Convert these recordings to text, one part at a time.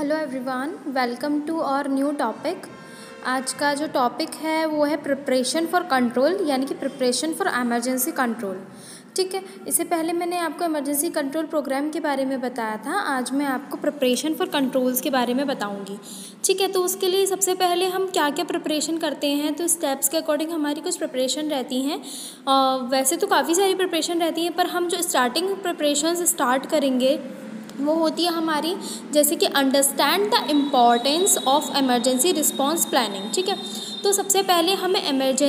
Hello everyone, welcome to our new topic. आज का जो टॉपिक है वो है प्रिपरेशन फॉर कंट्रोल, यानी कि प्रिपरेशन फॉर एमरजेंसी कंट्रोल। ठीक है, इससे पहले मैंने आपको इमरजेंसी कंट्रोल प्रोग्राम के बारे में बताया था। आज मैं आपको प्रिपरेशन फॉर कंट्रोल्स के बारे में बताऊंगी। ठीक है, तो उसके लिए सबसे पहले हम क्या क्या प्रिपरेशन करते हैं, तो स्टेप्स के अकॉर्डिंग हमारी कुछ प्रिपरेशन रहती हैं। वैसे तो काफ़ी सारी प्रिपरेशन रहती हैं, पर हम जो स्टार्टिंग प्रिपरेशन स्टार्ट करेंगे वो होती है हमारी, जैसे कि understand the importance of emergency response planning. ठीक है, तो सबसे पहले हमें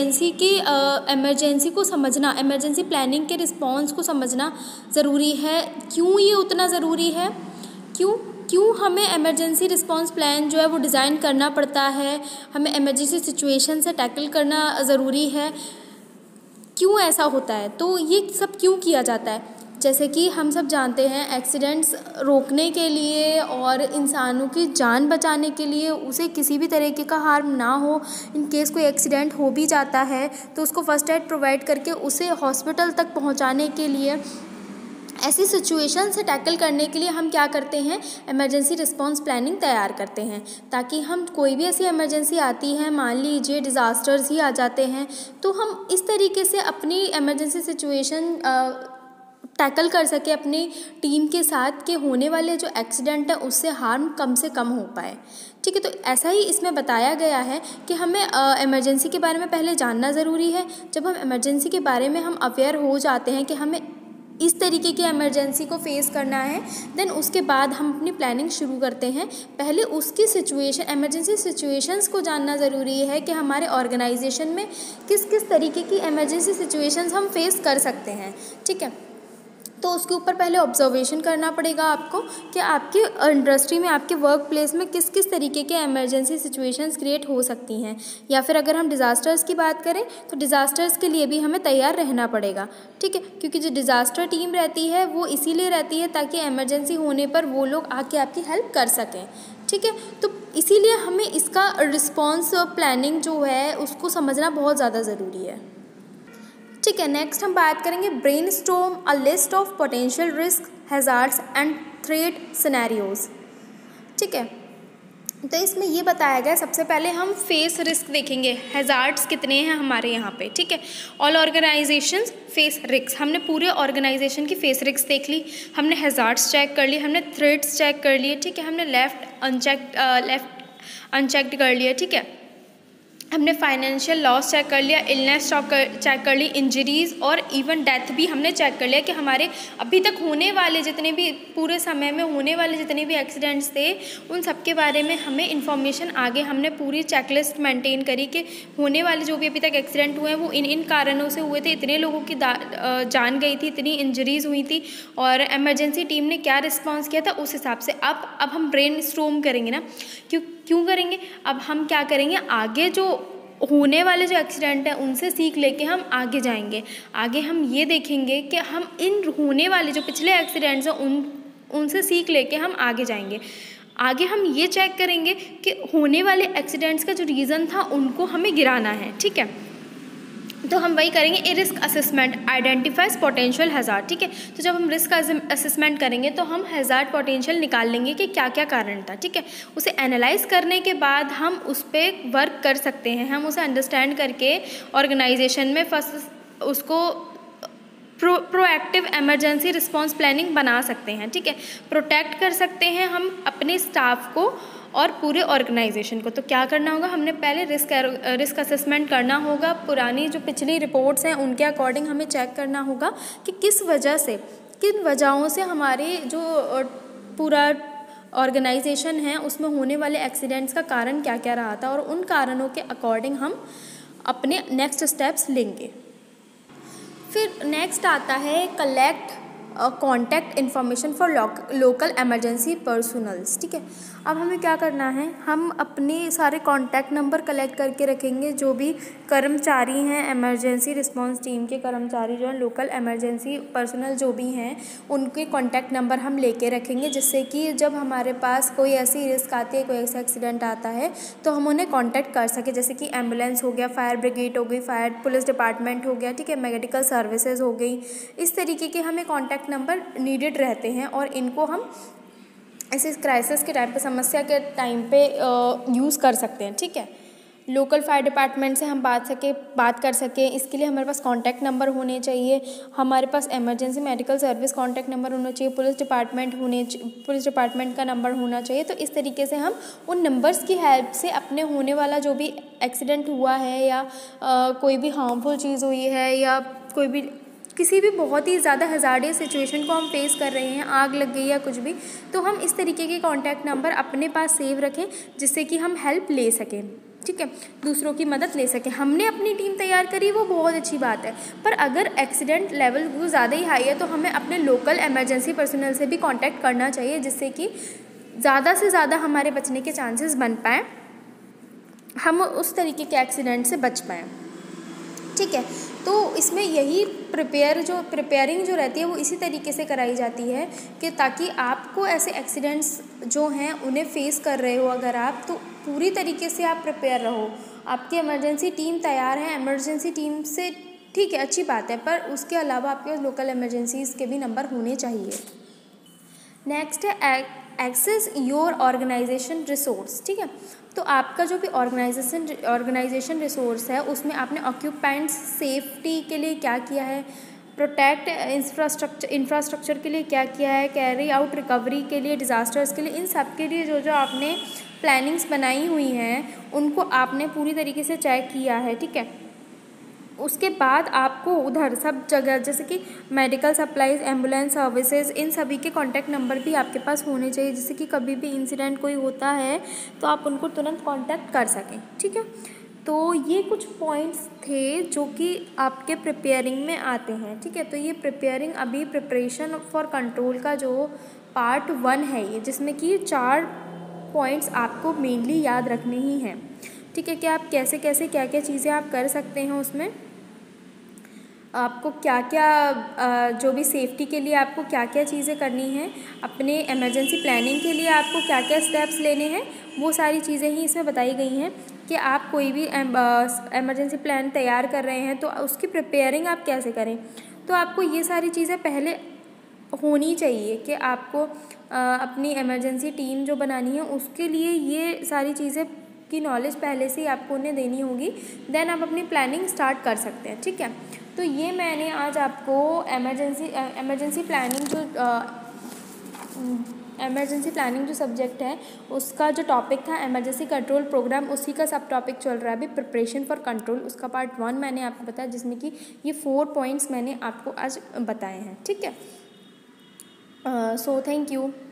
इमरजेंसी को समझना, इमरजेंसी प्लानिंग के रिस्पांस को समझना ज़रूरी है। क्यों ये उतना ज़रूरी है, क्यों हमें इमरजेंसी रिस्पांस प्लान जो है वो डिज़ाइन करना पड़ता है, हमें इमरजेंसी सिचुएशन से टैकल करना ज़रूरी है, क्यों ऐसा होता है, तो ये सब क्यों किया जाता है। जैसे कि हम सब जानते हैं, एक्सीडेंट्स रोकने के लिए और इंसानों की जान बचाने के लिए, उसे किसी भी तरीके का हार्म ना हो, इन केस कोई एक्सीडेंट हो भी जाता है तो उसको फर्स्ट एड प्रोवाइड करके उसे हॉस्पिटल तक पहुंचाने के लिए, ऐसी सिचुएशन से टैकल करने के लिए हम क्या करते हैं, इमरजेंसी रिस्पांस प्लानिंग तैयार करते हैं, ताकि हम कोई भी ऐसी इमरजेंसी आती है, मान लीजिए डिज़ास्टर्स ही आ जाते हैं, तो हम इस तरीके से अपनी इमरजेंसी सिचुएशन टैकल कर सके अपनी टीम के साथ, कि होने वाले जो एक्सीडेंट है उससे हार्म कम से कम हो पाए। ठीक है, तो ऐसा ही इसमें बताया गया है कि हमें इमरजेंसी के बारे में पहले जानना ज़रूरी है। जब हम इमरजेंसी के बारे में हम अवेयर हो जाते हैं कि हमें इस तरीके की इमरजेंसी को फेस करना है, देन उसके बाद हम अपनी प्लानिंग शुरू करते हैं। पहले उसकी सिचुएशन, इमरजेंसी सिचुएशंस को जानना ज़रूरी है कि हमारे ऑर्गेनाइजेशन में किस किस तरीके की इमरजेंसी सिचुएशंस हम फेस कर सकते हैं। ठीक है, तो उसके ऊपर पहले ऑब्जर्वेशन करना पड़ेगा आपको कि आपकी इंडस्ट्री में, आपके वर्क प्लेस में किस किस तरीके के इमरजेंसी सिचुएशंस क्रिएट हो सकती हैं। या फिर अगर हम डिज़ास्टर्स की बात करें तो डिज़ास्टर्स के लिए भी हमें तैयार रहना पड़ेगा। ठीक है, क्योंकि जो डिज़ास्टर टीम रहती है वो इसीलिए रहती है ताकि इमरजेंसी होने पर वो लोग आके आपकी हेल्प कर सकें। ठीक है, तो इसीलिए हमें इसका रिस्पॉन्स प्लानिंग जो है उसको समझना बहुत ज़्यादा ज़रूरी है। ठीक है, नेक्स्ट हम बात करेंगे brainstorm a list of potential risk, hazards and threat scenarios. ठीक है, तो इसमें ये बताया गया, सबसे पहले हम फेस रिस्क देखेंगे, हैज़ार्ड्स कितने हैं हमारे यहाँ पे। ठीक है, ऑल ऑर्गेनाइजेशंस फेस रिस्क, हमने पूरे ऑर्गेनाइजेशन की फेस रिस्क देख ली, हमने हैज़ार्ड्स चेक कर लिए, हमने थ्रेट्स चेक कर लिए। ठीक है, हमने लेफ्ट अनचेक्ड कर लिया। ठीक है, हमने फाइनेंशियल लॉस चेक कर लिया, इलनेस चेक कर ली, इंजरीज़ और इवन डेथ भी हमने चेक कर लिया कि हमारे अभी तक होने वाले जितने भी, पूरे समय में होने वाले जितने भी एक्सीडेंट्स थे उन सब के बारे में हमें इन्फॉर्मेशन आगे हमने पूरी चेकलिस्ट मेंटेन करी कि होने वाले जो भी अभी तक एक्सीडेंट हुए हैं वो इन कारणों से हुए थे, इतने लोगों की जान गई थी, इतनी इंजरीज़ हुई थी और इमरजेंसी टीम ने क्या रिस्पॉन्स किया था उस हिसाब से। अब हम ब्रेन स्टॉर्म करेंगे ना, क्यों करेंगे, अब हम क्या करेंगे, आगे जो होने वाले जो एक्सीडेंट है उनसे सीख लेके हम आगे जाएंगे। आगे हम ये देखेंगे कि हम इन होने वाले जो पिछले एक्सीडेंट्स हैं उनसे सीख लेके हम आगे जाएंगे। आगे हम ये चेक करेंगे कि होने वाले एक्सीडेंट्स का जो रीज़न था उनको हमें गिराना है। ठीक है, तो हम वही करेंगे, a risk assessment identifies potential hazard. ठीक है, तो जब हम रिस्क असेसमेंट करेंगे तो हम हैज़ार्ड पोटेंशियल निकाल लेंगे कि क्या क्या कारण था। ठीक है, उसे एनालाइज करने के बाद हम उस पर वर्क कर सकते हैं, हम उसे अंडरस्टैंड करके ऑर्गेनाइजेशन में फर्स्ट उसको प्रोएक्टिव इमरजेंसी रिस्पांस प्लानिंग बना सकते हैं। ठीक है, प्रोटेक्ट कर सकते हैं हम अपने स्टाफ को और पूरे ऑर्गेनाइजेशन को। तो क्या करना होगा, हमने पहले रिस्क असेसमेंट करना होगा, पुरानी जो पिछली रिपोर्ट्स हैं उनके अकॉर्डिंग हमें चेक करना होगा कि किस वजह से, किन वजहों से हमारे जो पूरा ऑर्गेनाइजेशन है उसमें होने वाले एक्सीडेंट्स का कारण क्या क्या रहा था, और उन कारणों के अकॉर्डिंग हम अपने नेक्स्ट स्टेप्स लेंगे। फिर नेक्स्ट आता है collect contact information for local emergency personnels. ठीक है, अब हमें क्या करना है, हम अपने सारे कॉन्टैक्ट नंबर कलेक्ट करके रखेंगे, जो भी कर्मचारी हैं इमरजेंसी रिस्पांस टीम के कर्मचारी जो हैं, लोकल इमरजेंसी पर्सनल जो भी हैं उनके कॉन्टैक्ट नंबर हम लेके रखेंगे, जिससे कि जब हमारे पास कोई ऐसी रिस्क आती है, कोई ऐसा एक्सीडेंट आता है तो हम उन्हें कॉन्टैक्ट कर सकें। जैसे कि एम्बुलेंस हो गया, फायर ब्रिगेड हो गई, फायर पुलिस डिपार्टमेंट हो गया, ठीक है, मेडिकल सर्विसेज हो गई, इस तरीके के हमें कॉन्टैक्ट नंबर नीडेड रहते हैं और इनको हम ऐसे क्राइसिस के टाइम पे, समस्या के टाइम पे यूज़ कर सकते हैं। ठीक है, लोकल फायर डिपार्टमेंट से हम बात कर सकें, इसके लिए हमारे पास कॉन्टैक्ट नंबर होने चाहिए, हमारे पास emergency medical service contact number होना चाहिए, पुलिस डिपार्टमेंट का नंबर होना चाहिए। तो इस तरीके से हम उन नंबर्स की हेल्प से अपने होने वाला जो भी एक्सीडेंट हुआ है या कोई भी हार्मफुल चीज़ हुई है या कोई भी किसी भी बहुत ही ज़्यादा हज़ार्डियस सिचुएशन को हम फेस कर रहे हैं, आग लग गई या कुछ भी, तो हम इस तरीके के कॉन्टैक्ट नंबर अपने पास सेव रखें जिससे कि हम हेल्प ले सकें। ठीक है, दूसरों की मदद ले सकें। हमने अपनी टीम तैयार करी, वो बहुत अच्छी बात है, पर अगर एक्सीडेंट लेवल वो ज़्यादा ही हाई है तो हमें अपने लोकल इमरजेंसी पर्सनल से भी कांटेक्ट करना चाहिए जिससे कि ज़्यादा से ज़्यादा हमारे बचने के चांसेस बन पाएँ, हम उस तरीके के एक्सीडेंट से बच पाएँ। ठीक है, तो इसमें यही प्रिपेयरिंग जो रहती है वो इसी तरीके से कराई जाती है कि ताकि आपको ऐसे एक्सीडेंट्स जो हैं उन्हें फेस कर रहे हो अगर आप, तो पूरी तरीके से आप प्रिपेयर रहो। आपकी इमरजेंसी टीम तैयार है, इमरजेंसी टीम से ठीक है, अच्छी बात है, पर उसके अलावा आपके पास लोकल इमरजेंसीज़ के भी नंबर होने चाहिए। नेक्स्ट है एक्सेस योर ऑर्गेनाइजेशन रिसोर्स। ठीक है, तो आपका जो भी ऑर्गेनाइजेशन रिसोर्स है उसमें आपने ऑक्यूपेंट्स सेफ्टी के लिए क्या किया है, प्रोटेक्ट इंफ्रास्ट्रक्चर के लिए क्या किया है, कैरी आउट रिकवरी के लिए, डिज़ास्टर्स के लिए, इन सब के लिए जो आपने प्लानिंग्स बनाई हुई हैं उनको आपने पूरी तरीके से चेक किया है। ठीक है, उसके बाद आपको उधर सब जगह जैसे कि मेडिकल सप्लाईज़, एम्बुलेंस सर्विसेज, इन सभी के कॉन्टैक्ट नंबर भी आपके पास होने चाहिए जिससे कि कभी भी इंसिडेंट कोई होता है तो आप उनको तुरंत कॉन्टैक्ट कर सकें। ठीक है, तो ये कुछ पॉइंट्स थे जो कि आपके प्रिपेयरिंग में आते हैं। ठीक है, तो ये प्रिपेयरिंग अभी प्रिपरेशन फॉर कंट्रोल का जो पार्ट 1 है ये, जिसमें कि 4 पॉइंट्स आपको मेनली याद रखने ही हैं। ठीक है, कि आप कैसे कैसे क्या क्या चीज़ें आप कर सकते हैं, उसमें आपको क्या क्या जो भी सेफ्टी के लिए आपको क्या क्या चीज़ें करनी हैं, अपने इमरजेंसी प्लानिंग के लिए आपको क्या क्या स्टेप्स लेने हैं, वो सारी चीज़ें ही इसमें बताई गई हैं कि आप कोई भी इमरजेंसी प्लान तैयार कर रहे हैं तो उसकी प्रिपेयरिंग आप कैसे करें। तो आपको ये सारी चीज़ें पहले होनी चाहिए कि आपको अपनी इमरजेंसी टीम जो बनानी है उसके लिए ये सारी चीज़ें की नॉलेज पहले से ही आपको उन्हें देनी होगी, देन आप अपनी प्लानिंग स्टार्ट कर सकते हैं। ठीक है, तो ये मैंने आज आपको इमरजेंसी प्लानिंग जो सब्जेक्ट है उसका जो टॉपिक था इमरजेंसी कंट्रोल प्रोग्राम, उसी का सब टॉपिक चल रहा है अभी प्रिपरेशन फॉर कंट्रोल, उसका पार्ट 1 मैंने आपको बताया जिसमें कि ये 4 पॉइंट्स मैंने आपको आज बताए हैं। ठीक है, सो थैंक यू।